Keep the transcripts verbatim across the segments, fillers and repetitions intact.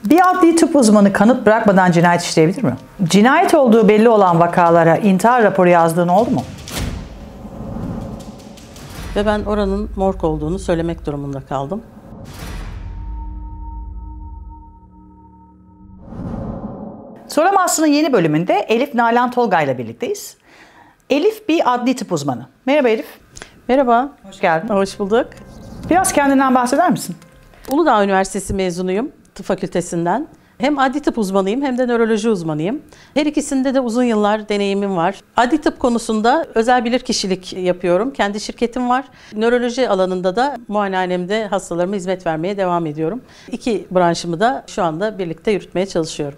Bir adli tıp uzmanı kanıt bırakmadan cinayet işleyebilir mi? Cinayet olduğu belli olan vakalara intihar raporu yazdığın oldu mu? Ve ben oranın morg olduğunu söylemek durumunda kaldım. Soramazsın'ın yeni bölümünde Elif Nalan Tolga ile birlikteyiz. Elif bir adli tıp uzmanı. Merhaba Elif. Merhaba. Hoş geldin. Hoş bulduk. Biraz kendinden bahseder misin? Uludağ Üniversitesi mezunuyum, tıp fakültesinden. Hem adli tıp uzmanıyım hem de nöroloji uzmanıyım. Her ikisinde de uzun yıllar deneyimim var. Adli tıp konusunda özel bilirkişilik yapıyorum. Kendi şirketim var. Nöroloji alanında da muayenehanemde hastalarıma hizmet vermeye devam ediyorum. İki branşımı da şu anda birlikte yürütmeye çalışıyorum.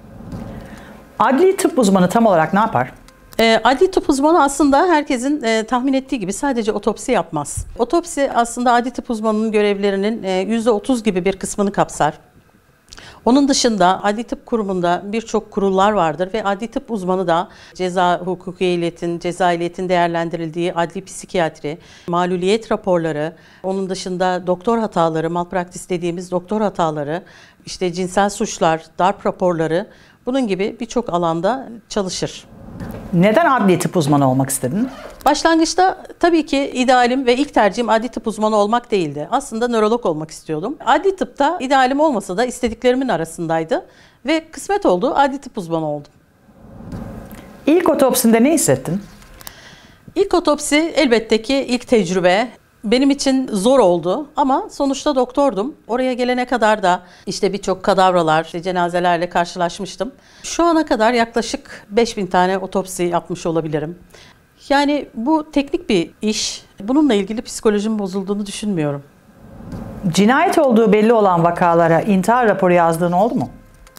Adli tıp uzmanı tam olarak ne yapar? E, adli tıp uzmanı aslında herkesin e, tahmin ettiği gibi sadece otopsi yapmaz. Otopsi aslında adli tıp uzmanının görevlerinin e, yüzde otuz gibi bir kısmını kapsar. Onun dışında adli tıp kurumunda birçok kurullar vardır ve adli tıp uzmanı da ceza hukuki ehliyetin, ceza ehliyetin değerlendirildiği adli psikiyatri, maluliyet raporları, onun dışında doktor hataları, malpraktis dediğimiz doktor hataları, işte cinsel suçlar, darp raporları, bunun gibi birçok alanda çalışır. Neden adli tıp uzmanı olmak istedin? Başlangıçta tabii ki idealim ve ilk tercihim adli tıp uzmanı olmak değildi. Aslında nörolog olmak istiyordum. Adli tıpta idealim olmasa da istediklerimin arasındaydı ve kısmet oldu, adli tıp uzmanı oldum. İlk otopsinde ne hissettin? İlk otopsi elbette ki ilk tecrübe. Benim için zor oldu ama sonuçta doktordum. Oraya gelene kadar da işte birçok kadavralar, işte cenazelerle karşılaşmıştım. Şu ana kadar yaklaşık beş bin tane otopsi yapmış olabilirim. Yani bu teknik bir iş. Bununla ilgili psikolojim bozulduğunu düşünmüyorum. Cinayet olduğu belli olan vakalara intihar raporu yazdığın oldu mu?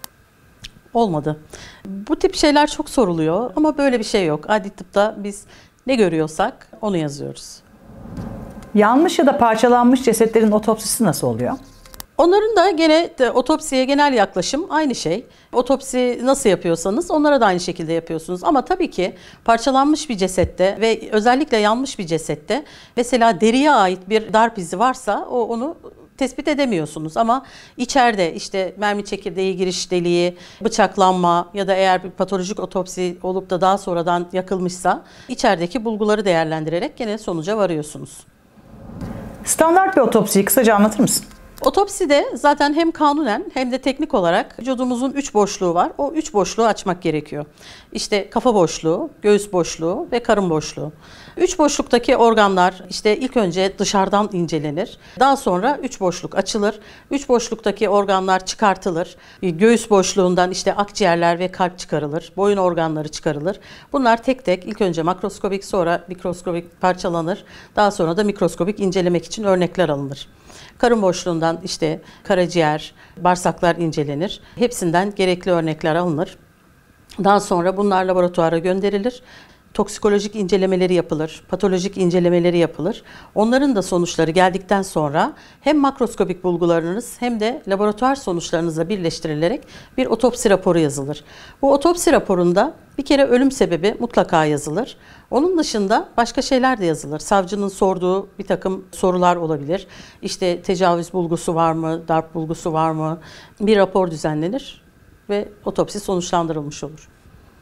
Olmadı. Bu tip şeyler çok soruluyor ama böyle bir şey yok. Adli tıpta biz ne görüyorsak onu yazıyoruz. Yanmış ya da parçalanmış cesetlerin otopsisi nasıl oluyor? Onların da gene de, otopsiye genel yaklaşım aynı şey. Otopsi nasıl yapıyorsanız onlara da aynı şekilde yapıyorsunuz. Ama tabii ki parçalanmış bir cesette ve özellikle yanmış bir cesette mesela deriye ait bir darp izi varsa o onu tespit edemiyorsunuz. Ama içeride işte mermi çekirdeği giriş deliği, bıçaklanma ya da eğer bir patolojik otopsi olup da daha sonradan yakılmışsa içerideki bulguları değerlendirerek gene sonuca varıyorsunuz. Standart bir otopsiyi kısaca anlatır mısın? Otopside zaten hem kanunen hem de teknik olarak vücudumuzun üç boşluğu var. O üç boşluğu açmak gerekiyor. İşte kafa boşluğu, göğüs boşluğu ve karın boşluğu. Üç boşluktaki organlar işte ilk önce dışarıdan incelenir. Daha sonra üç boşluk açılır. Üç boşluktaki organlar çıkartılır. Göğüs boşluğundan işte akciğerler ve kalp çıkarılır. Boyun organları çıkarılır. Bunlar tek tek ilk önce makroskobik sonra mikroskobik parçalanır. Daha sonra da mikroskobik incelemek için örnekler alınır. Karın boşluğundan işte karaciğer, bağırsaklar incelenir. Hepsinden gerekli örnekler alınır. Daha sonra bunlar laboratuvara gönderilir. Toksikolojik incelemeleri yapılır, patolojik incelemeleri yapılır. Onların da sonuçları geldikten sonra hem makroskobik bulgularınız hem de laboratuvar sonuçlarınızla birleştirilerek bir otopsi raporu yazılır. Bu otopsi raporunda bir kere ölüm sebebi mutlaka yazılır. Onun dışında başka şeyler de yazılır. Savcının sorduğu bir takım sorular olabilir. İşte tecavüz bulgusu var mı, darp bulgusu var mı? Bir rapor düzenlenir ve otopsi sonuçlandırılmış olur.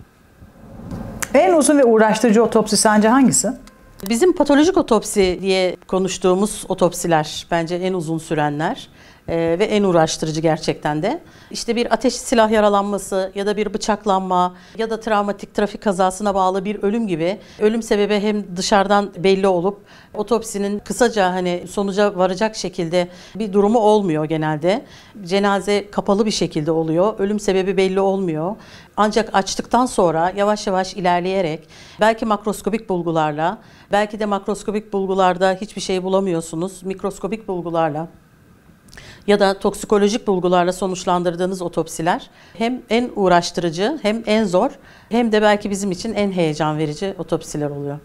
En uzun ve uğraştırıcı otopsi sence hangisi? Bizim patolojik otopsi diye konuştuğumuz otopsiler bence en uzun sürenler ee, ve en uğraştırıcı gerçekten de. İşte bir ateşli silah yaralanması ya da bir bıçaklanma ya da travmatik trafik kazasına bağlı bir ölüm gibi ölüm sebebi hem dışarıdan belli olup otopsinin kısaca hani sonuca varacak şekilde bir durumu olmuyor genelde. Cenaze kapalı bir şekilde oluyor. Ölüm sebebi belli olmuyor. Ancak açtıktan sonra yavaş yavaş ilerleyerek belki makroskobik bulgularla, belki de makroskobik bulgularda hiçbir şey bulamıyorsunuz. Mikroskobik bulgularla ya da toksikolojik bulgularla sonuçlandırdığınız otopsiler hem en uğraştırıcı hem en zor hem de belki bizim için en heyecan verici otopsiler oluyor.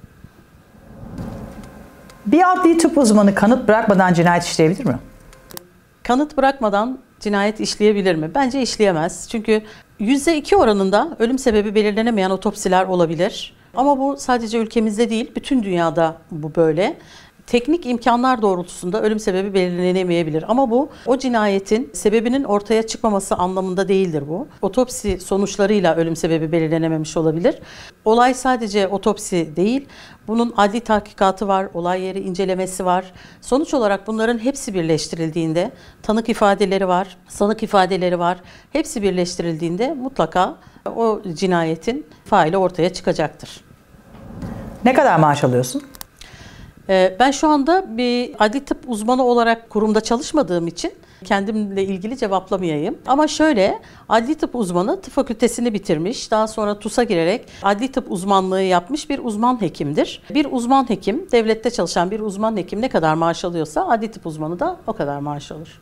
Bir adli tıp uzmanı kanıt bırakmadan cinayet işleyebilir mi? Kanıt bırakmadan cinayet işleyebilir mi? Bence işleyemez. Çünkü yüzde iki oranında ölüm sebebi belirlenemeyen otopsiler olabilir. Ama bu sadece ülkemizde değil, bütün dünyada bu böyle. Teknik imkanlar doğrultusunda ölüm sebebi belirlenemeyebilir. Ama bu o cinayetin sebebinin ortaya çıkmaması anlamında değildir bu. Otopsi sonuçlarıyla ölüm sebebi belirlenememiş olabilir. Olay sadece otopsi değil. Bunun adli tahkikatı var, olay yeri incelemesi var. Sonuç olarak bunların hepsi birleştirildiğinde, tanık ifadeleri var, sanık ifadeleri var. Hepsi birleştirildiğinde mutlaka o cinayetin faili ortaya çıkacaktır. Ne kadar maaş alıyorsun? Ben şu anda bir adli tıp uzmanı olarak kurumda çalışmadığım için kendimle ilgili cevaplamayayım. Ama şöyle, adli tıp uzmanı tıp fakültesini bitirmiş, daha sonra TUS'a girerek adli tıp uzmanlığı yapmış bir uzman hekimdir. Bir uzman hekim, devlette çalışan bir uzman hekim ne kadar maaş alıyorsa adli tıp uzmanı da o kadar maaş alır.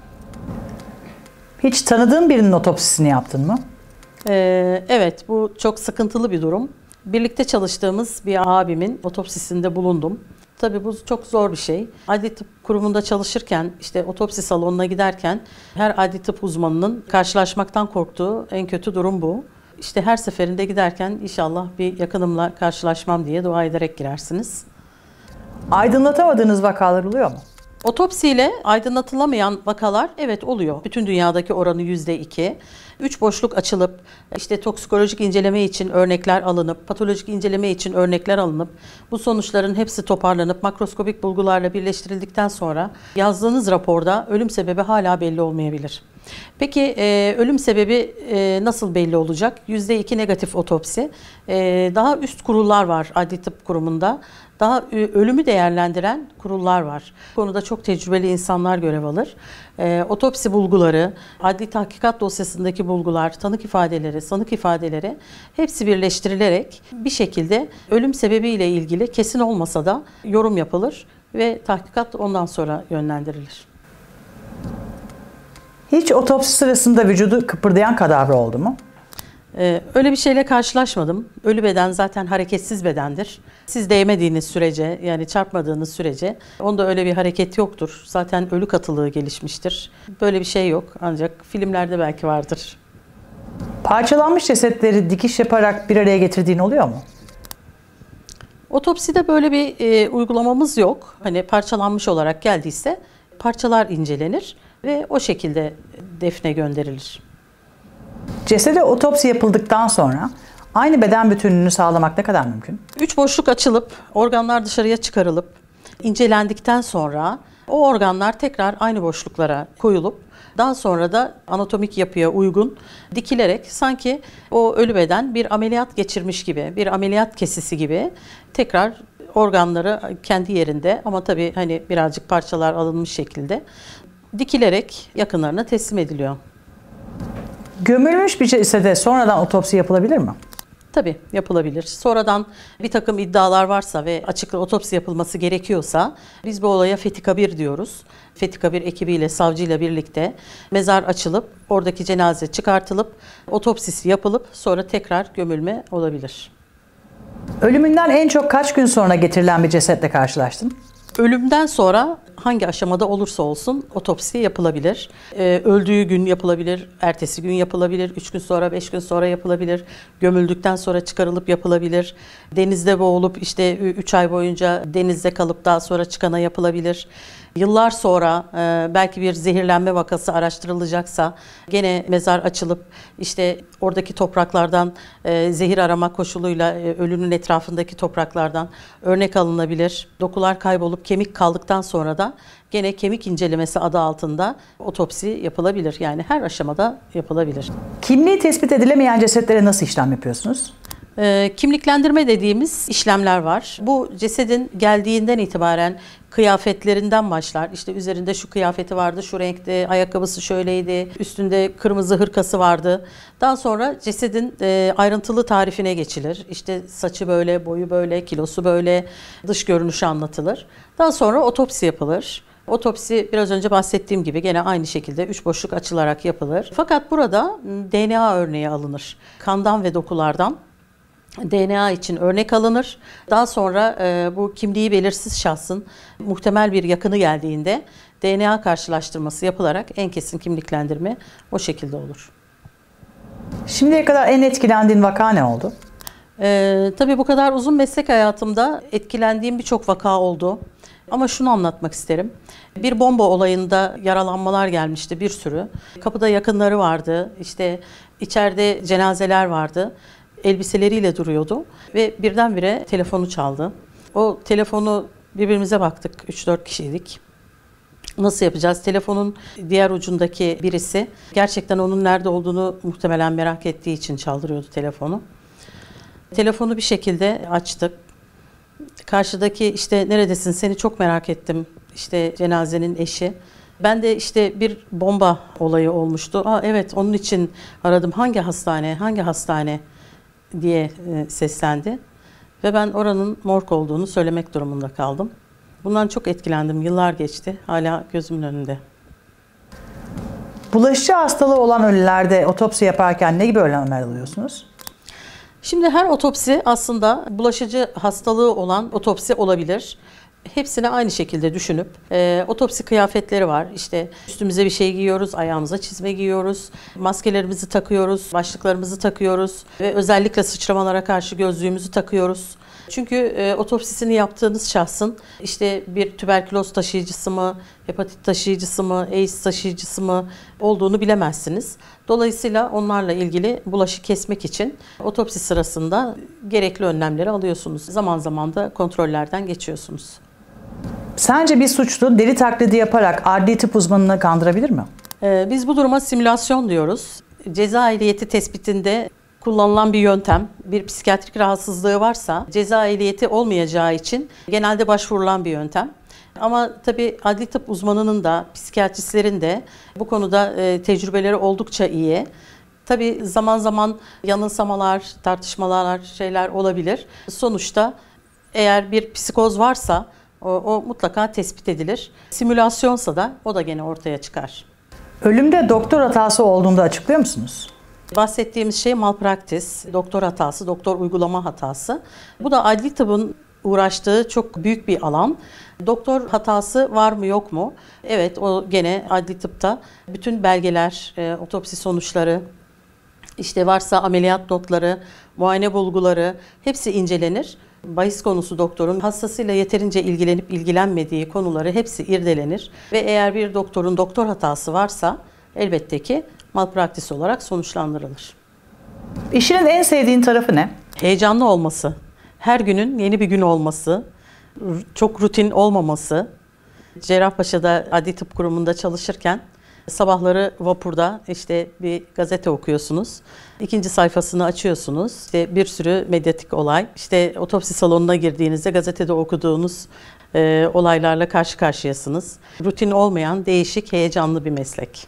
Hiç tanıdığın birinin otopsisini yaptın mı? Ee, evet, bu çok sıkıntılı bir durum. Birlikte çalıştığımız bir abimin otopsisinde bulundum. Tabii bu çok zor bir şey. Adli tıp kurumunda çalışırken, işte otopsi salonuna giderken her adli tıp uzmanının karşılaşmaktan korktuğu en kötü durum bu. İşte her seferinde giderken inşallah bir yakınımla karşılaşmam diye dua ederek girersiniz. Aydınlatamadığınız vakalar oluyor mu? Otopsiyle aydınlatılamayan vakalar evet oluyor. Bütün dünyadaki oranı yüzde iki. Üç boşluk açılıp işte toksikolojik inceleme için örnekler alınıp, patolojik inceleme için örnekler alınıp bu sonuçların hepsi toparlanıp makroskopik bulgularla birleştirildikten sonra yazdığınız raporda ölüm sebebi hala belli olmayabilir. Peki e, ölüm sebebi e, nasıl belli olacak? yüzde iki negatif otopsi. E, daha üst kurullar var adli tıp kurumunda. Daha ölümü değerlendiren kurullar var. Bu konuda çok tecrübeli insanlar görev alır. E, otopsi bulguları, adli tahkikat dosyasındaki bulgular, tanık ifadeleri, sanık ifadeleri hepsi birleştirilerek bir şekilde ölüm sebebiyle ilgili kesin olmasa da yorum yapılır ve tahkikat ondan sonra yönlendirilir. Hiç otopsi sırasında vücudu kıpırdayan kadavra oldu mu? Ee, öyle bir şeyle karşılaşmadım. Ölü beden zaten hareketsiz bedendir. Siz değmediğiniz sürece, yani çarpmadığınız sürece onda öyle bir hareket yoktur. Zaten ölü katılığı gelişmiştir. Böyle bir şey yok, ancak filmlerde belki vardır. Parçalanmış cesetleri dikiş yaparak bir araya getirdiğin oluyor mu? Otopside böyle bir e, uygulamamız yok. Hani parçalanmış olarak geldiyse parçalar incelenir ve o şekilde defne gönderilir. Cesede otopsi yapıldıktan sonra aynı beden bütünlüğünü sağlamak ne kadar mümkün? Üç boşluk açılıp organlar dışarıya çıkarılıp incelendikten sonra o organlar tekrar aynı boşluklara koyulup daha sonra da anatomik yapıya uygun dikilerek sanki o ölü beden bir ameliyat geçirmiş gibi, bir ameliyat kesisi gibi tekrar organları kendi yerinde ama tabii hani birazcık parçalar alınmış şekilde dikilerek yakınlarına teslim ediliyor. Gömülmüş bir cesede sonradan otopsi yapılabilir mi? Tabii yapılabilir. Sonradan bir takım iddialar varsa ve açıkça otopsi yapılması gerekiyorsa biz bu olaya Fethi Kabir diyoruz. Fethi Kabir ekibiyle, savcıyla birlikte mezar açılıp oradaki cenaze çıkartılıp otopsisi yapılıp sonra tekrar gömülme olabilir. Ölümünden en çok kaç gün sonra getirilen bir cesetle karşılaştın? Ölümden sonra hangi aşamada olursa olsun otopsi yapılabilir. Ee, öldüğü gün yapılabilir, ertesi gün yapılabilir, üç gün sonra, beş gün sonra yapılabilir. Gömüldükten sonra çıkarılıp yapılabilir. Denizde boğulup işte üç ay boyunca denizde kalıp daha sonra çıkana yapılabilir. Yıllar sonra e, belki bir zehirlenme vakası araştırılacaksa gene mezar açılıp işte oradaki topraklardan e, zehir arama koşuluyla e, ölünün etrafındaki topraklardan örnek alınabilir. Dokular kaybolup kemik kaldıktan sonra da gene kemik incelemesi adı altında otopsi yapılabilir. Yani her aşamada yapılabilir. Kimliği tespit edilemeyen cesetlere nasıl işlem yapıyorsunuz? E, kimliklendirme dediğimiz işlemler var. Bu cesedin geldiğinden itibaren kıyafetlerinden başlar. İşte üzerinde şu kıyafeti vardı, şu renkte, ayakkabısı şöyleydi, üstünde kırmızı hırkası vardı. Daha sonra cesedin e, ayrıntılı tarifine geçilir. İşte saçı böyle, boyu böyle, kilosu böyle, dış görünüşü anlatılır. Daha sonra otopsi yapılır. Otopsi biraz önce bahsettiğim gibi gene aynı şekilde üç boşluk açılarak yapılır. Fakat burada D N A örneği alınır. Kandan ve dokulardan D N A için örnek alınır. Daha sonra e, bu kimliği belirsiz şahsın muhtemel bir yakını geldiğinde D N A karşılaştırması yapılarak en kesin kimliklendirme o şekilde olur. Şimdiye kadar en etkilendiğin vaka ne oldu? Ee, tabii bu kadar uzun meslek hayatımda etkilendiğim birçok vaka oldu. Ama şunu anlatmak isterim. Bir bomba olayında yaralanmalar gelmişti bir sürü. Kapıda yakınları vardı, işte içeride cenazeler vardı. Elbiseleriyle duruyordu ve birdenbire telefonu çaldı. O telefonu birbirimize baktık, üç dört kişiydik. Nasıl yapacağız? Telefonun diğer ucundaki birisi gerçekten onun nerede olduğunu muhtemelen merak ettiği için çaldırıyordu telefonu. Telefonu bir şekilde açtık. Karşıdaki işte neredesin seni çok merak ettim işte cenazenin eşi. Ben de işte bir bomba olayı olmuştu. Aa, evet onun için aradım hangi hastane hangi hastane diye e, seslendi. Ve ben oranın morg olduğunu söylemek durumunda kaldım. Bundan çok etkilendim. Yıllar geçti. Hala gözümün önünde. Bulaşıcı hastalığı olan ölülerde otopsi yaparken ne gibi önlemler alıyorsunuz? Şimdi her otopsi aslında bulaşıcı hastalığı olan otopsi olabilir. Hepsini aynı şekilde düşünüp e, otopsi kıyafetleri var. İşte üstümüze bir şey giyiyoruz, ayağımıza çizme giyiyoruz, maskelerimizi takıyoruz, başlıklarımızı takıyoruz ve özellikle sıçramalara karşı gözlüğümüzü takıyoruz. Çünkü e, otopsisini yaptığınız şahsın işte bir tüberküloz taşıyıcısı mı, hepatit taşıyıcısı mı, AIDS taşıyıcısı mı olduğunu bilemezsiniz. Dolayısıyla onlarla ilgili bulaşı kesmek için otopsi sırasında gerekli önlemleri alıyorsunuz. Zaman zaman da kontrollerden geçiyorsunuz. Sence bir suçlu deli taklidi yaparak adli tıp uzmanını kandırabilir mi? E, biz bu duruma simülasyon diyoruz. Ceza ehliyeti tespitinde kullanılan bir yöntem, bir psikiyatrik rahatsızlığı varsa ceza ehliyeti olmayacağı için genelde başvurulan bir yöntem. Ama tabii adli tıp uzmanının da psikiyatristlerin de bu konuda e, tecrübeleri oldukça iyi. Tabii zaman zaman yanılsamalar, tartışmalar, şeyler olabilir. Sonuçta eğer bir psikoz varsa o, o mutlaka tespit edilir. Simülasyonsa da o da gene ortaya çıkar. Ölümde doktor hatası olduğunda açıklıyor musunuz? Bahsettiğimiz şey malpraktis, doktor hatası, doktor uygulama hatası. Bu da adli tıbbın uğraştığı çok büyük bir alan. Doktor hatası var mı yok mu? Evet, o gene adli tıpta bütün belgeler, e, otopsi sonuçları, işte varsa ameliyat notları, muayene bulguları hepsi incelenir. Bahis konusu doktorun hastasıyla yeterince ilgilenip ilgilenmediği konuları hepsi irdelenir. Ve eğer bir doktorun doktor hatası varsa elbette ki malpraktis olarak sonuçlandırılır. İşinin en sevdiğin tarafı ne? Heyecanlı olması, her günün yeni bir gün olması, çok rutin olmaması. Cerrahpaşa'da Adli Tıp Kurumu'nda çalışırken sabahları vapurda işte bir gazete okuyorsunuz. İkinci sayfasını açıyorsunuz. İşte bir sürü medyatik olay. İşte otopsi salonuna girdiğinizde gazetede okuduğunuz e, olaylarla karşı karşıyasınız. Rutin olmayan, değişik, heyecanlı bir meslek.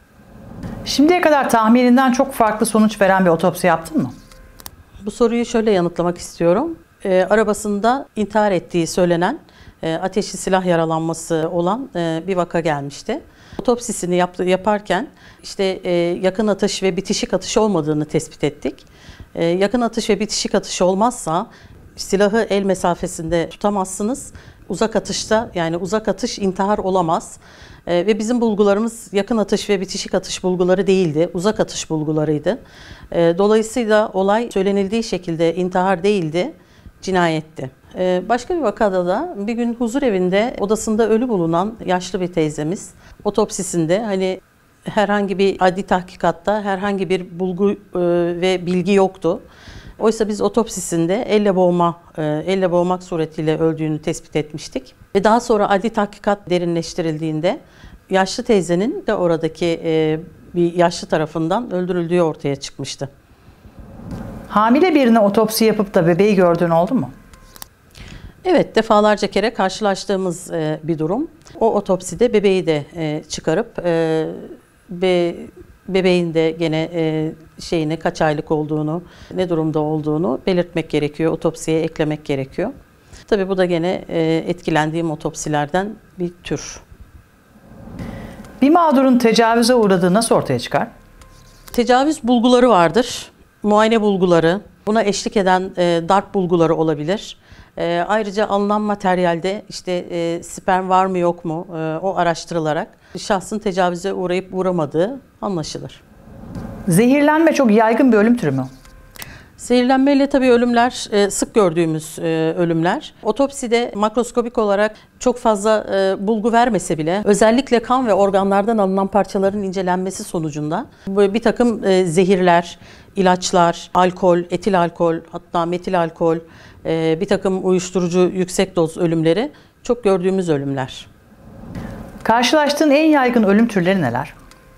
Şimdiye kadar tahmininden çok farklı sonuç veren bir otopsi yaptın mı? Bu soruyu şöyle yanıtlamak istiyorum. E, arabasında intihar ettiği söylenen e, ateşli silah yaralanması olan e, bir vaka gelmişti. Otopsisini yaptı, yaparken işte e, yakın atış ve bitişik atış olmadığını tespit ettik. E, yakın atış ve bitişik atış olmazsa silahı el mesafesinde tutamazsınız. Uzak atışta yani uzak atış intihar olamaz. E, ve bizim bulgularımız yakın atış ve bitişik atış bulguları değildi. Uzak atış bulgularıydı. E, dolayısıyla olay söylenildiği şekilde intihar değildi, cinayetti. E, başka bir vakada da bir gün huzurevinde odasında ölü bulunan yaşlı bir teyzemiz otopsisinde hani herhangi bir adli tahkikatta herhangi bir bulgu e, ve bilgi yoktu. Oysa biz otopsisinde elle boğma, e, elle boğmak suretiyle öldüğünü tespit etmiştik. Ve daha sonra adli tahkikat derinleştirildiğinde yaşlı teyzenin de oradaki e, bir yaşlı tarafından öldürüldüğü ortaya çıkmıştı. Hamile birine otopsi yapıp da bebeği gördüğün oldu mu? Evet, defalarca kere karşılaştığımız e, bir durum. O otopside bebeği de e, çıkarıp e, be, bebeğin de gene e, şeyine kaç aylık olduğunu, ne durumda olduğunu belirtmek gerekiyor, otopsiye eklemek gerekiyor. Tabii bu da gene e, etkilendiğim otopsilerden bir tür. Bir mağdurun tecavüze uğradığı nasıl ortaya çıkar? Tecavüz bulguları vardır, muayene bulguları, buna eşlik eden e, darp bulguları olabilir. E, ayrıca alınan materyalde işte e, sperm var mı yok mu e, o araştırılarak şahsın tecavüze uğrayıp uğramadığı anlaşılır. Zehirlenme çok yaygın bir ölüm türü mü? Zehirlenmeyle tabii ölümler e, sık gördüğümüz e, ölümler. Otopside makroskopik olarak çok fazla e, bulgu vermese bile özellikle kan ve organlardan alınan parçaların incelenmesi sonucunda böyle bir takım e, zehirler, ilaçlar, alkol, etil alkol, hatta metil alkol, e, bir takım uyuşturucu yüksek doz ölümleri çok gördüğümüz ölümler. Karşılaştığın en yaygın ölüm türleri neler?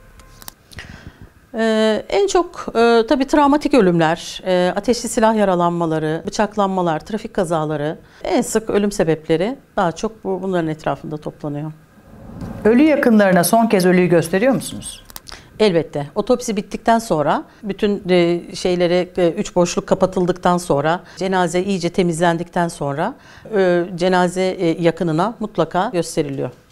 Ee, en çok e, tabii travmatik ölümler, e, ateşli silah yaralanmaları, bıçaklanmalar, trafik kazaları en sık ölüm sebepleri daha çok bu, bunların etrafında toplanıyor. Ölü yakınlarına son kez ölüyü gösteriyor musunuz? Elbette. Otopsi bittikten sonra, bütün e, şeyleri, e, üç boşluk kapatıldıktan sonra, cenaze iyice temizlendikten sonra e, cenaze e, yakınına mutlaka gösteriliyor.